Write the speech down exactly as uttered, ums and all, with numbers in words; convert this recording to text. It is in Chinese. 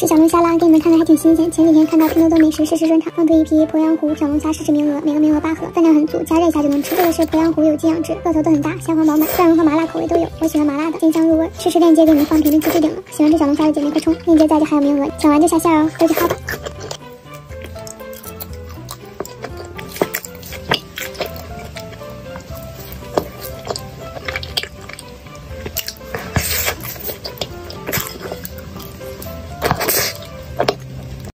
吃小龙虾啦，给你们看看还挺新鲜。前几天看到拼多多美食试吃专场，刚推一批鄱阳湖小龙虾试吃名额，每个名额八盒，分量很足，加热一下就能吃。这个是鄱阳湖有机养殖，个头都很大，虾黄饱满，蒜蓉和麻辣口味都有，我喜欢麻辣的，鲜香入味。试吃链接给你们放评论区置顶了，喜欢吃小龙虾的姐妹快冲，链接在就还有名额，抢完就下线哦，都去薅吧。